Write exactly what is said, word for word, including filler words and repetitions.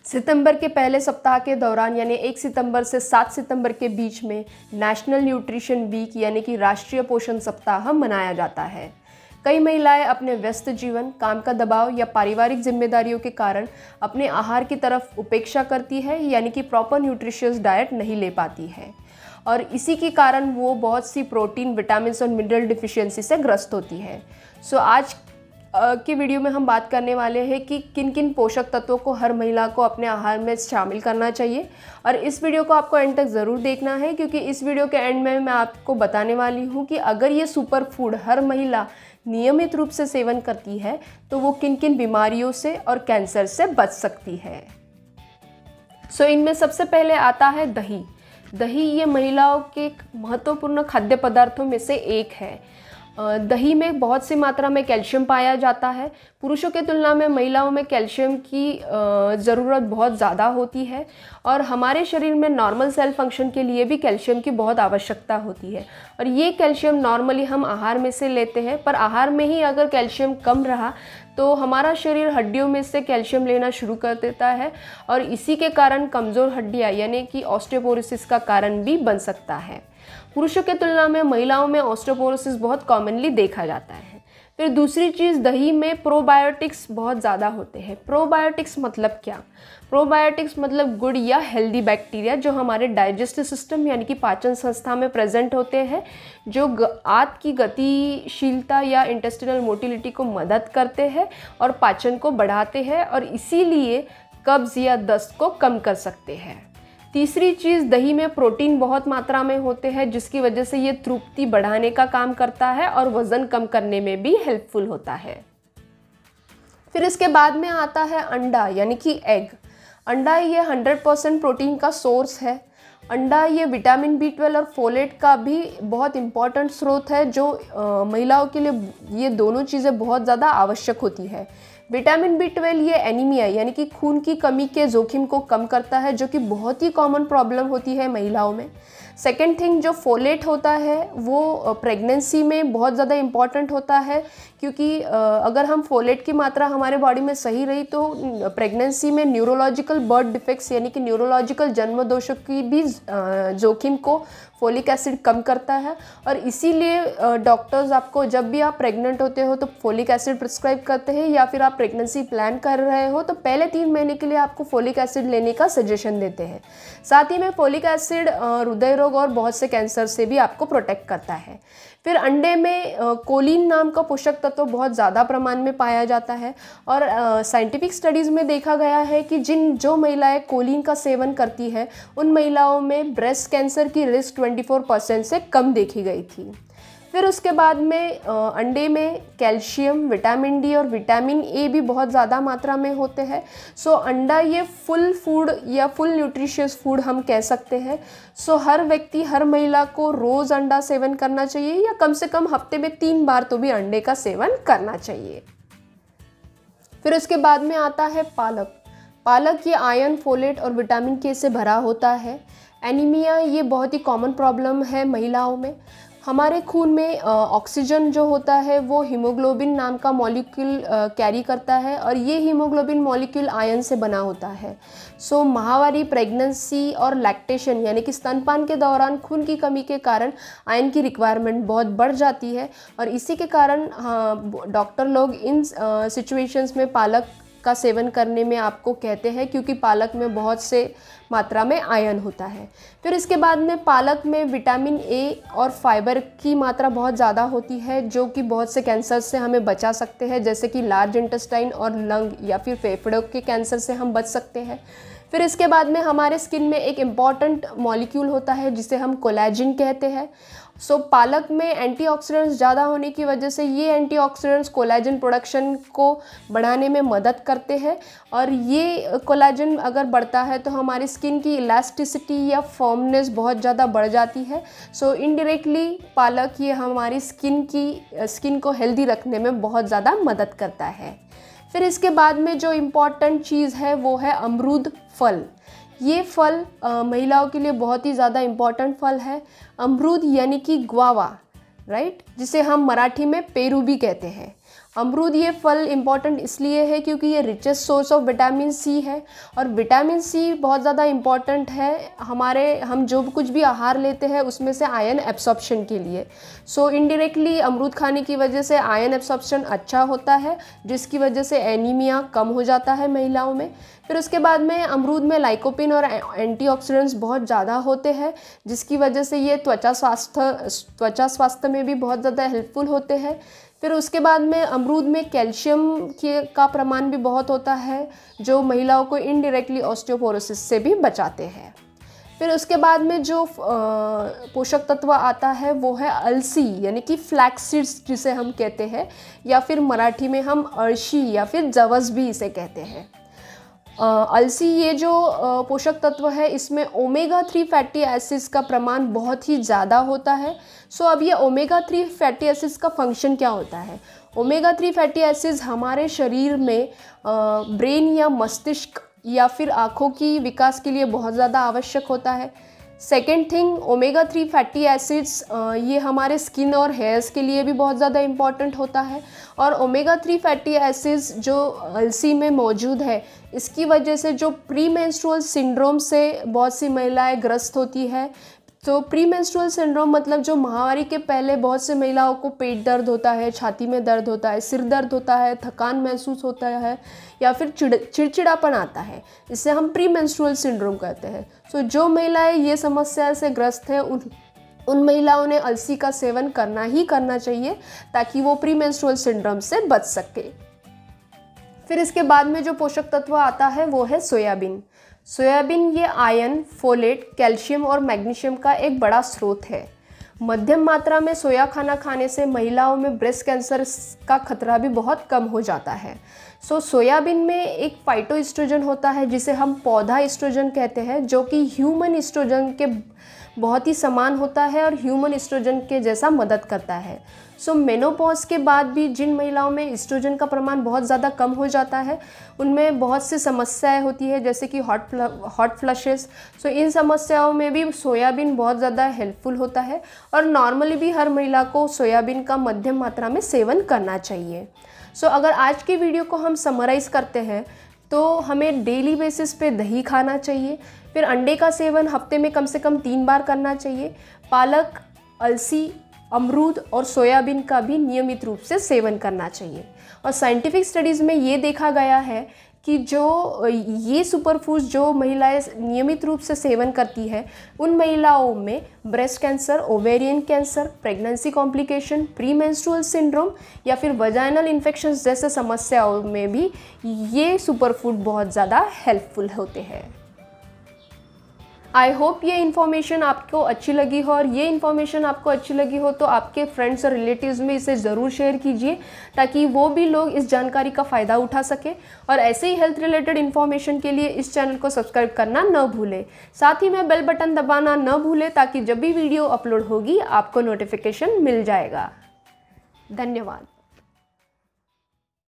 सितंबर के पहले सप्ताह के दौरान यानी एक सितंबर से सात सितंबर के बीच में नेशनल न्यूट्रिशन वीक यानी कि राष्ट्रीय पोषण सप्ताह मनाया जाता है। कई महिलाएं अपने व्यस्त जीवन, काम का दबाव या पारिवारिक जिम्मेदारियों के कारण अपने आहार की तरफ उपेक्षा करती है यानी कि प्रॉपर न्यूट्रिशियस डाइट नहीं ले पाती है और इसी के कारण वो बहुत सी प्रोटीन, विटामिन और मिनरल डिफिशियंसी से ग्रस्त होती है। सो आज की वीडियो में हम बात करने वाले हैं कि किन किन पोषक तत्वों को हर महिला को अपने आहार में शामिल करना चाहिए और इस वीडियो को आपको एंड तक ज़रूर देखना है क्योंकि इस वीडियो के एंड में मैं आपको बताने वाली हूँ कि अगर ये सुपर फूड हर महिला नियमित रूप से सेवन करती है तो वो किन किन बीमारियों से और कैंसर से बच सकती है। सो इनमें सबसे पहले आता है दही। दही ये महिलाओं के महत्वपूर्ण खाद्य पदार्थों में से एक है। दही में बहुत सी मात्रा में कैल्शियम पाया जाता है। पुरुषों के तुलना में महिलाओं में कैल्शियम की ज़रूरत बहुत ज़्यादा होती है और हमारे शरीर में नॉर्मल सेल फंक्शन के लिए भी कैल्शियम की बहुत आवश्यकता होती है और ये कैल्शियम नॉर्मली हम आहार में से लेते हैं, पर आहार में ही अगर कैल्शियम कम रहा तो हमारा शरीर हड्डियों में से कैल्शियम लेना शुरू कर देता है और इसी के कारण कमज़ोर हड्डियाँ यानी कि ऑस्टियोपोरोसिस का कारण भी बन सकता है। पुरुषों के तुलना में महिलाओं में ऑस्टियोपोरोसिस बहुत कॉमनली देखा जाता है। फिर दूसरी चीज़, दही में प्रोबायोटिक्स बहुत ज़्यादा होते हैं। प्रोबायोटिक्स मतलब क्या? प्रोबायोटिक्स मतलब गुड या हेल्दी बैक्टीरिया जो हमारे डाइजेस्टिव सिस्टम यानी कि पाचन संस्था में प्रेजेंट होते हैं, जो आंत की गतिशीलता या इंटेस्टिनल मोटिलिटी को मदद करते हैं और पाचन को बढ़ाते हैं और इसीलिए कब्ज़ या दस्त को कम कर सकते हैं। तीसरी चीज़, दही में प्रोटीन बहुत मात्रा में होते हैं जिसकी वजह से ये तृप्ति बढ़ाने का काम करता है और वज़न कम करने में भी हेल्पफुल होता है। फिर इसके बाद में आता है अंडा यानी कि एग। अंडा ये हंड्रेड परसेंट प्रोटीन का सोर्स है। अंडा ये विटामिन बी ट्वेल्व और फोलेट का भी बहुत इम्पॉर्टेंट स्रोत है जो आ, महिलाओं के लिए ये दोनों चीज़ें बहुत ज़्यादा आवश्यक होती है। विटामिन बी ट्वेल्व ये एनीमिया यानी कि खून की कमी के जोखिम को कम करता है जो कि बहुत ही कॉमन प्रॉब्लम होती है महिलाओं में। सेकेंड थिंग, जो फोलेट होता है वो प्रेगनेंसी में बहुत ज़्यादा इम्पॉर्टेंट होता है क्योंकि अगर हम फोलेट की मात्रा हमारे बॉडी में सही रही तो प्रेगनेंसी में न्यूरोलॉजिकल बर्थ डिफेक्ट्स यानी कि न्यूरोलॉजिकल जन्म दोषों की भी जोखिम को फोलिक एसिड कम करता है और इसीलिए डॉक्टर्स आपको जब भी आप प्रेग्नेंट होते हो तो फोलिक एसिड प्रिस्क्राइब करते हैं या फिर आप प्रेगनेंसी प्लान कर रहे हो तो पहले तीन महीने के लिए आपको फोलिक एसिड लेने का सजेशन देते हैं। साथ ही में फोलिक एसिड हृदय रोग और बहुत से कैंसर से भी आपको प्रोटेक्ट करता है। फिर अंडे में कोलिन नाम का पोषक तत्व बहुत ज़्यादा प्रमाण में पाया जाता है और साइंटिफिक स्टडीज़ में देखा गया है कि जिन जो महिलाएं कोलिन का सेवन करती है उन महिलाओं में ब्रेस्ट कैंसर की रिस्क चौबीस परसेंट से कम देखी गई थी। फिर उसके बाद में अंडे में कैल्शियम, विटामिन डी और विटामिन ए भी बहुत ज़्यादा मात्रा में होते हैं। सो अंडा ये फुल फूड या फुल न्यूट्रिशियस फूड हम कह सकते हैं। सो हर व्यक्ति, हर महिला को रोज़ अंडा सेवन करना चाहिए या कम से कम हफ्ते में तीन बार तो भी अंडे का सेवन करना चाहिए। फिर उसके बाद में आता है पालक। पालक ये आयरन, फोलेट और विटामिन के से भरा होता है। एनीमिया ये बहुत ही कॉमन प्रॉब्लम है महिलाओं में। हमारे खून में ऑक्सीजन जो होता है वो हीमोग्लोबिन नाम का मॉलिक्यूल कैरी करता है और ये हीमोग्लोबिन मॉलिक्यूल आयरन से बना होता है। सो माहवारी, प्रेगनेंसी और लैक्टेशन यानी कि स्तनपान के दौरान खून की कमी के कारण आयरन की रिक्वायरमेंट बहुत बढ़ जाती है और इसी के कारण डॉक्टर लोग इन सिचुएशंस में पालक का सेवन करने में आपको कहते हैं क्योंकि पालक में बहुत से मात्रा में आयरन होता है। फिर इसके बाद में पालक में विटामिन ए और फाइबर की मात्रा बहुत ज़्यादा होती है जो कि बहुत से कैंसर से हमें बचा सकते हैं, जैसे कि लार्ज इंटेस्टाइन और लंग या फिर फेफड़ों के कैंसर से हम बच सकते हैं। फिर इसके बाद में हमारे स्किन में एक इम्पॉर्टेंट मॉलिक्यूल होता है जिसे हम कोलेजन कहते हैं। सो so, पालक में एंटीऑक्सीडेंट्स ज़्यादा होने की वजह से ये एंटीऑक्सीडेंट्स कोलेजन प्रोडक्शन को बढ़ाने में मदद करते हैं और ये कोलेजन अगर बढ़ता है तो हमारी स्किन की इलास्टिसिटी या फर्मनेस बहुत ज़्यादा बढ़ जाती है। सो इनडायरेक्टली पालक ये हमारी स्किन की स्किन को हेल्दी रखने में बहुत ज़्यादा मदद करता है। फिर इसके बाद में जो इम्पॉर्टेंट चीज़ है वो है अमरूद फल। ये फल आ, महिलाओं के लिए बहुत ही ज़्यादा इम्पॉर्टेंट फल है। अमरूद यानी कि ग्वावा, राइट, जिसे हम मराठी में पेरू भी कहते हैं। अमरूद ये फल इम्पॉर्टेंट इसलिए है क्योंकि ये richest source of vitamin C है, और विटामिन सी बहुत ज़्यादा इम्पॉर्टेंट है हमारे, हम जो कुछ भी आहार लेते हैं उसमें से आयरन एब्सॉर्प्शन के लिए। सो इनडायरेक्टली अमरूद खाने की वजह से आयरन एब्सॉर्प्शन अच्छा होता है, जिसकी वजह से एनीमिया कम हो जाता है महिलाओं में। फिर उसके बाद में अमरूद में लाइकोपिन और एंटीऑक्सीडेंट्स बहुत ज़्यादा होते हैं, जिसकी वजह से ये त्वचा स्वास्थ्य त्वचा स्वास्थ्य में भी बहुत ज़्यादा हेल्पफुल होते हैं। फिर उसके बाद में अमरूद में कैल्शियम के का प्रमाण भी बहुत होता है, जो महिलाओं को इनडायरेक्टली ऑस्टियोपोरोसिस से भी बचाते हैं। फिर उसके बाद में जो पोषक तत्व आता है वो है अलसी, यानी कि फ्लैक्स सीड्स जिसे हम कहते हैं, या फिर मराठी में हम अळशी या फिर जवस भी इसे कहते हैं। अलसी ये जो पोषक तत्व है इसमें ओमेगा थ्री फैटी एसिड्स का प्रमाण बहुत ही ज़्यादा होता है। सो अब ये ओमेगा थ्री फैटी एसिड्स का फंक्शन क्या होता है? ओमेगा थ्री फैटी एसिड्स हमारे शरीर में ब्रेन या मस्तिष्क या फिर आँखों की विकास के लिए बहुत ज़्यादा आवश्यक होता है। Second thing, omega three fatty acids ये हमारे स्किन और हेयर्स के लिए भी बहुत ज़्यादा इम्पॉर्टेंट होता है। और ओमेगा थ्री फैटी एसिड्स जो अलसी में मौजूद है, इसकी वजह से जो प्री मेंस्ट्रुअल सिंड्रोम से बहुत सी महिलाएं ग्रस्त होती है। तो प्री मेंस्ट्रुअल सिंड्रोम मतलब जो माहवारी के पहले बहुत से महिलाओं को पेट दर्द होता है, छाती में दर्द होता है, सिर दर्द होता है, थकान महसूस होता है, या फिर चिड़ चिड़चिड़ापन आता है, इसे हम प्री मेंस्ट्रुअल सिंड्रोम कहते हैं। सो जो महिलाएं ये समस्या से ग्रस्त हैं उन उन महिलाओं ने अलसी का सेवन करना ही करना चाहिए, ताकि वो प्री मेंस्ट्रुअल सिंड्रोम से बच सके। फिर इसके बाद में जो पोषक तत्व आता है वो है सोयाबीन। सोयाबीन ये आयरन, फोलेट, कैल्शियम और मैग्नीशियम का एक बड़ा स्रोत है। मध्यम मात्रा में सोया खाना खाने से महिलाओं में ब्रेस्ट कैंसर का खतरा भी बहुत कम हो जाता है। सो सोयाबीन में एक फाइटोएस्ट्रोजन होता है जिसे हम पौधा एस्ट्रोजन कहते हैं, जो कि ह्यूमन एस्ट्रोजन के बहुत ही समान होता है और ह्यूमन एस्ट्रोजन के जैसा मदद करता है। सो मेनोपॉज के बाद भी जिन महिलाओं में एस्ट्रोजन का प्रमाण बहुत ज़्यादा कम हो जाता है, उनमें बहुत सी समस्याएं होती है, जैसे कि हॉट हॉट फ्लशेस। सो इन समस्याओं में भी सोयाबीन बहुत ज़्यादा हेल्पफुल होता है, और नॉर्मली भी हर महिला को सोयाबीन का मध्यम मात्रा में सेवन करना चाहिए। सो अगर आज की वीडियो को हम समराइज़ करते हैं तो हमें डेली बेसिस पे दही खाना चाहिए। फिर अंडे का सेवन हफ्ते में कम से कम तीन बार करना चाहिए। पालक, अलसी, अमरूद और सोयाबीन का भी नियमित रूप से सेवन करना चाहिए। और साइंटिफिक स्टडीज़ में ये देखा गया है कि जो ये सुपरफूड्स जो महिलाएं नियमित रूप से सेवन करती है, उन महिलाओं में breast cancer, ovarian cancer, pregnancy complication, pre menstrual syndrome या फिर वजाइनल इन्फेक्शंस जैसे समस्याओं में भी ये सुपरफूड बहुत ज़्यादा हेल्पफुल होते हैं। आई होप ये इन्फॉर्मेशन आपको अच्छी लगी हो, और ये इन्फॉर्मेशन आपको अच्छी लगी हो तो आपके फ्रेंड्स और रिलेटिव्स में इसे ज़रूर शेयर कीजिए, ताकि वो भी लोग इस जानकारी का फ़ायदा उठा सकें। और ऐसे ही हेल्थ रिलेटेड इन्फॉर्मेशन के लिए इस चैनल को सब्सक्राइब करना न भूलें। साथ ही में बेल बटन दबाना न भूलें, ताकि जब भी वीडियो अपलोड होगी आपको नोटिफिकेशन मिल जाएगा। धन्यवाद।